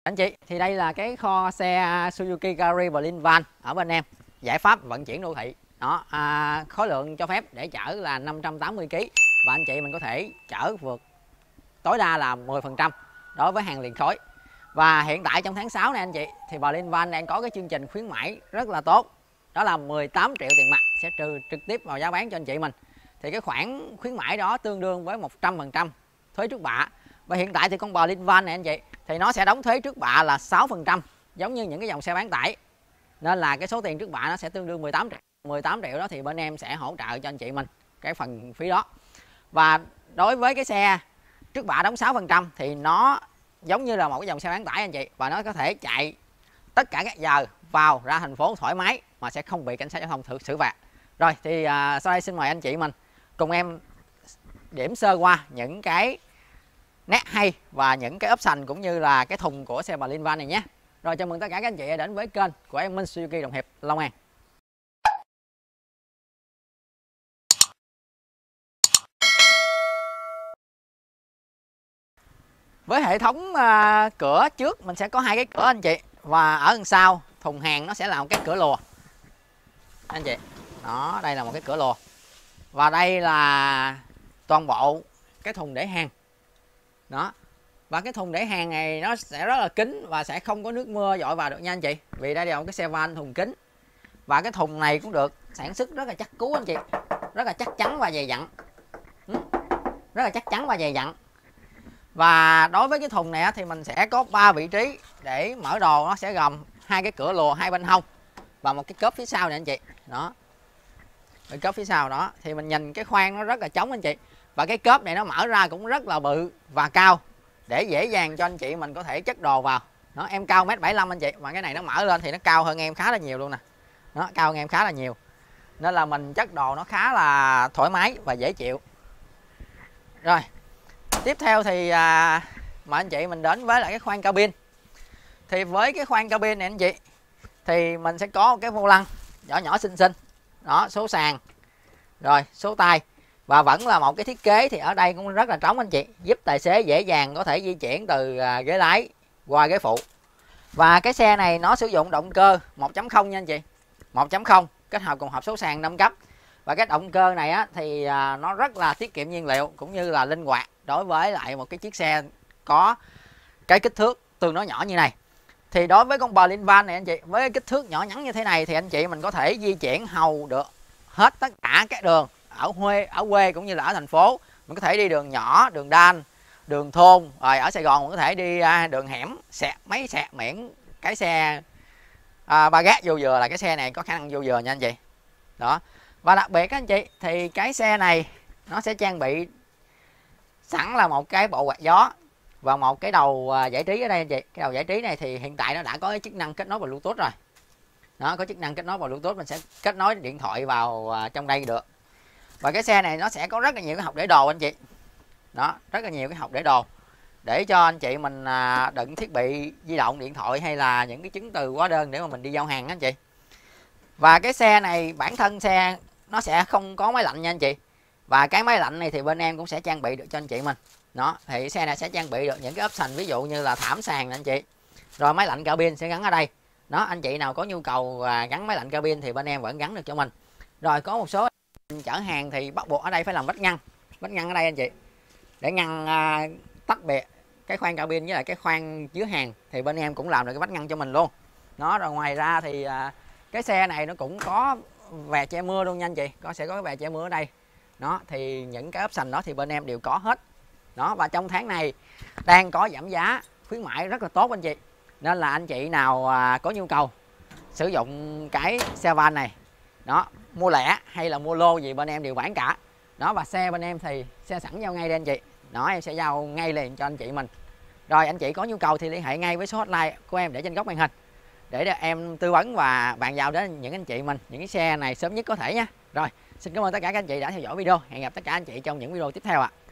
Anh chị, thì đây là cái kho xe Suzuki Carry Berlin Van ở bên em, giải pháp vận chuyển đô thị. Đó, khối lượng cho phép để chở là 580 kg và anh chị mình có thể chở vượt tối đa là 10% đối với hàng liền khối. Và hiện tại trong tháng 6 này anh chị, thì Berlin Van đang có cái chương trình khuyến mãi rất là tốt. Đó là 18 triệu tiền mặt sẽ trừ trực tiếp vào giá bán cho anh chị mình. Thì cái khoản khuyến mãi đó tương đương với 100% thuế trước bạ. Và hiện tại thì con Berlin Van này anh chị, thì nó sẽ đóng thuế trước bạ là 6%, giống như những cái dòng xe bán tải. Nên là cái số tiền trước bạ nó sẽ tương đương 18 triệu. 18 triệu đó thì bên em sẽ hỗ trợ cho anh chị mình cái phần phí đó. Và đối với cái xe trước bạ đóng 6% thì nó giống như là một cái dòng xe bán tải anh chị, và nó có thể chạy tất cả các giờ vào ra thành phố thoải mái mà sẽ không bị cảnh sát giao thông xử phạt. Rồi thì sau đây xin mời anh chị mình cùng em điểm sơ qua những cái nét hay và những cái option cũng như là cái thùng của xe Berlin Van này nhé. Rồi chào mừng tất cả các anh chị đến với kênh của em Minh Suzuki Đồng Hiệp, Long An. Với hệ thống cửa trước mình sẽ có hai cái cửa anh chị, và ở đằng sau thùng hàng nó sẽ là một cái cửa lùa anh chị. Đó, đây là một cái cửa lùa, và đây là toàn bộ cái thùng để hàng. Đó, và cái thùng để hàng này nó sẽ rất là kín và sẽ không có nước mưa dội vào được nha anh chị, vì đây là một cái xe van thùng kính. Và cái thùng này cũng được sản xuất rất là chắc cú anh chị, rất là chắc chắn và dày dặn, rất là chắc chắn và dày dặn. Và đối với cái thùng này thì mình sẽ có 3 vị trí để mở đồ, nó sẽ gồm hai cái cửa lùa hai bên hông và một cái cốp phía sau này anh chị. Đó, cái cốp phía sau đó thì mình nhìn cái khoang nó rất là trống anh chị, và cái cốp này nó mở ra cũng rất là bự và cao để dễ dàng cho anh chị mình có thể chất đồ vào. Đó, em cao 1m75 anh chị, mà cái này nó mở lên thì nó cao hơn em khá là nhiều luôn nè. Nó cao hơn em khá là nhiều, nên là mình chất đồ nó khá là thoải mái và dễ chịu. Rồi tiếp theo thì mà anh chị mình đến với lại cái khoang cabin. Thì với cái khoang cabin này anh chị, thì mình sẽ có một cái vô lăng nhỏ nhỏ xinh xinh. Đó, số sàn, rồi số tay, và vẫn là một cái thiết kế thì ở đây cũng rất là trống anh chị, giúp tài xế dễ dàng có thể di chuyển từ ghế lái qua ghế phụ. Và cái xe này nó sử dụng động cơ 1.0 nha anh chị, 1.0 kết hợp cùng hộp số sàn 5 cấp. Và cái động cơ này thì nó rất là tiết kiệm nhiên liệu cũng như là linh hoạt đối với lại một cái chiếc xe có cái kích thước tương đối nhỏ như này. Thì đối với con Berlin Van này anh chị, với cái kích thước nhỏ nhắn như thế này thì anh chị mình có thể di chuyển hầu được hết tất cả các đường ở quê cũng như là ở thành phố. Mình có thể đi đường nhỏ, đường đan, đường thôn, rồi ở Sài Gòn mình có thể đi đường hẻm, mấy xẹt miễn cái xe ba gác vô dừa là cái xe này có khả năng vô dừa nha anh chị. Đó, và đặc biệt các anh chị thì cái xe này nó sẽ trang bị sẵn là một cái bộ quạt gió và một cái đầu giải trí ở đây anh chị. Cái đầu giải trí này thì hiện tại nó đã có cái chức năng kết nối vào Bluetooth rồi. Đó, có chức năng kết nối vào Bluetooth, mình sẽ kết nối điện thoại vào trong đây được. Và cái xe này nó sẽ có rất là nhiều cái hộc để đồ anh chị. Đó, rất là nhiều cái hộc để đồ để cho anh chị mình đựng thiết bị di động, điện thoại hay là những cái chứng từ hóa đơn để mà mình đi giao hàng anh chị. Và cái xe này bản thân xe nó sẽ không có máy lạnh nha anh chị. Và cái máy lạnh này thì bên em cũng sẽ trang bị được cho anh chị mình. Đó, thì xe này sẽ trang bị được những cái option ví dụ như là thảm sàn anh chị. Rồi máy lạnh cabin sẽ gắn ở đây. Đó, anh chị nào có nhu cầu gắn máy lạnh cabin thì bên em vẫn gắn được cho mình. Rồi có một số chở hàng thì bắt buộc ở đây phải làm vách ngăn. Vách ngăn ở đây anh chị, để ngăn tách biệt cái khoang cabin với lại cái khoang chứa hàng, thì bên em cũng làm được cái vách ngăn cho mình luôn. Đó, rồi ngoài ra thì cái xe này nó cũng có vè che mưa luôn nha anh chị, sẽ có cái vè che mưa ở đây. Đó, thì những cái option đó thì bên em đều có hết. Đó, và trong tháng này đang có giảm giá khuyến mãi rất là tốt anh chị, nên là anh chị nào có nhu cầu sử dụng cái xe van này, đó, mua lẻ hay là mua lô gì bên em đều bán cả. Đó, và xe bên em thì xe sẵn giao ngay đây anh chị. Đó, em sẽ giao ngay liền cho anh chị mình. Rồi anh chị có nhu cầu thì liên hệ ngay với số hotline của em để trên góc màn hình, để em tư vấn và bàn giao đến những anh chị mình những cái xe này sớm nhất có thể nha. Rồi, xin cảm ơn tất cả các anh chị đã theo dõi video. Hẹn gặp tất cả anh chị trong những video tiếp theo ạ.